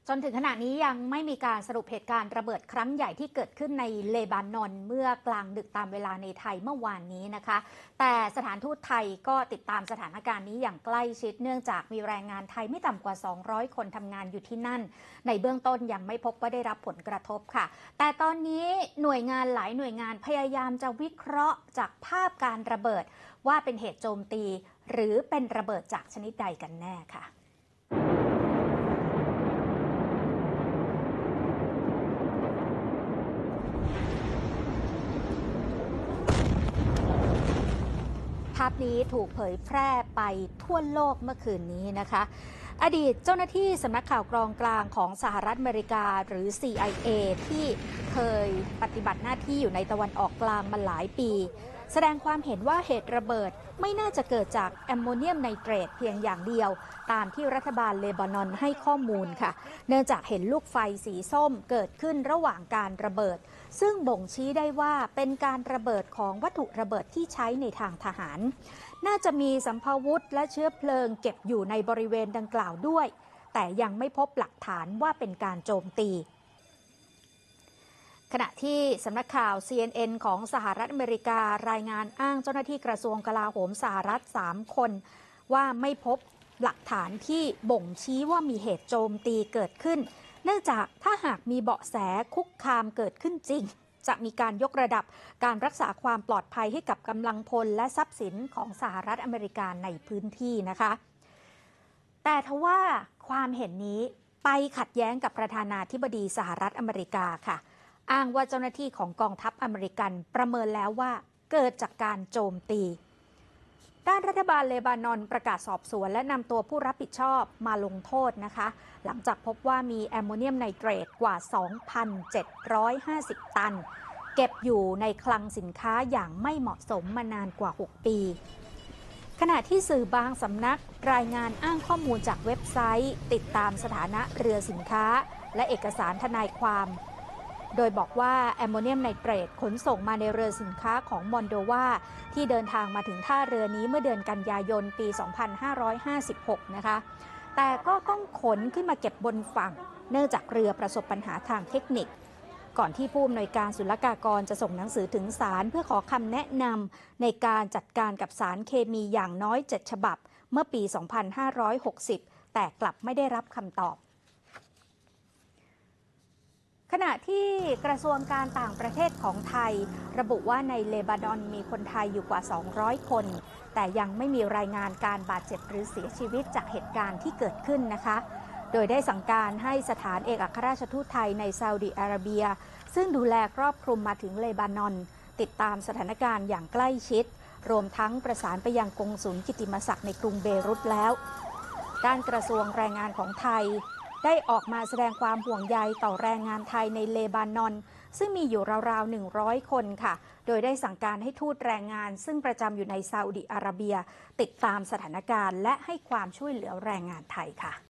จนถึงขณะนี้ยังไม่มีการสรุปเหตุการณ์ระเบิดครั้งใหญ่ที่เกิดขึ้นในเลบานอนเมื่อกลางดึกตามเวลาในไทยเมื่อวานนี้นะคะแต่สถานทูตไทยก็ติดตามสถานการณ์นี้อย่างใกล้ชิดเนื่องจากมีแรงงานไทยไม่ต่ำกว่า200คนทำงานอยู่ที่นั่นในเบื้องต้นยังไม่พบว่าได้รับผลกระทบค่ะแต่ตอนนี้หน่วยงานหลายหน่วยงานพยายามจะวิเคราะห์จากภาพการระเบิดว่าเป็นเหตุโจมตีหรือเป็นระเบิดจากชนิดใดกันแน่ค่ะภาพนี้ถูกเผยแพร่ไปทั่วโลกเมื่อคืนนี้นะคะอดีตเจ้าหน้าที่สำนักข่าวกรองกลางของสหรัฐอเมริกาหรือ CIA ที่เคยปฏิบัติหน้าที่อยู่ในตะวันออกกลางมาหลายปีแสดงความเห็นว่าเหตุระเบิดไม่น่าจะเกิดจากแอมโมเนียมไนเตรตเพียงอย่างเดียวตามที่รัฐบาลเลบานอนให้ข้อมูลค่ะเนื่องจากเห็นลูกไฟสีส้มเกิดขึ้นระหว่างการระเบิดซึ่งบ่งชี้ได้ว่าเป็นการระเบิดของวัตถุระเบิดที่ใช้ในทางทหารน่าจะมีสัมภาวุธและเชื้อเพลิงเก็บอยู่ในบริเวณดังกล่าวด้วยแต่ยังไม่พบหลักฐานว่าเป็นการโจมตีขณะที่สำนักข่าว CNN ของสหรัฐอเมริการายงานอ้างเจ้าหน้าที่กระทรวงกลาโหมสหรัฐ3คนว่าไม่พบหลักฐานที่บ่งชี้ว่ามีเหตุโจมตีเกิดขึ้นเนื่องจากถ้าหากมีเบาะแสคุกคามเกิดขึ้นจริงจะมีการยกระดับการรักษาความปลอดภัยให้กับกำลังพลและทรัพย์สินของสหรัฐอเมริกาในพื้นที่นะคะแต่ทว่าความเห็นนี้ไปขัดแย้งกับประธานาธิบดีสหรัฐอเมริกาค่ะอ้างว่าเจ้าหน้าที่ของกองทัพอเมริกันประเมินแล้วว่าเกิดจากการโจมตีด้านรัฐบาลเลบานอนประกาศสอบสวนและนำตัวผู้รับผิดชอบมาลงโทษนะคะหลังจากพบว่ามีแอมโมเนียมไนเตรตกว่า 2,750 ตันเก็บอยู่ในคลังสินค้าอย่างไม่เหมาะสมมานานกว่า 6 ปีขณะที่สื่อบางสำนักรายงานอ้างข้อมูลจากเว็บไซต์ติดตามสถานะเรือสินค้าและเอกสารทนายความโดยบอกว่าแอมโมเนียมไนเตรตขนส่งมาในเรือสินค้าของมอนโดวาที่เดินทางมาถึงท่าเรือนี้เมื่อเดือนกันยายนปี 2556 นะคะแต่ก็ต้องขนขึ้นมาเก็บบนฝั่งเนื่องจากเรือประสบปัญหาทางเทคนิคก่อนที่ผู้อำนวยการศุลกากรจะส่งหนังสือถึงศาลเพื่อขอคำแนะนำในการจัดการกับสารเคมีอย่างน้อย7ฉบับเมื่อปี 2560 แต่กลับไม่ได้รับคำตอบขณะที่กระทรวงการต่างประเทศของไทยระบุว่าในเลบานอนมีคนไทยอยู่กว่า200คนแต่ยังไม่มีรายงานการบาดเจ็บหรือเสียชีวิตจากเหตุการณ์ที่เกิดขึ้นนะคะโดยได้สั่งการให้สถานเอกอัครราชทูตไทยในซาอุดิอาระเบียซึ่งดูแลครอบคลุมมาถึงเลบานอนติดตามสถานการณ์อย่างใกล้ชิดรวมทั้งประสานไปยังกงสุลกิตติมศักดิ์ในกรุงเบรุตแล้วด้านกระทรวงแรงงานของไทยได้ออกมาแสดงความห่วงใยต่อแรงงานไทยในเลบานอนซึ่งมีอยู่ราวๆ100คนค่ะโดยได้สั่งการให้ทูตแรงงานซึ่งประจำอยู่ในซาอุดิอาระเบียติดตามสถานการณ์และให้ความช่วยเหลือแรงงานไทยค่ะ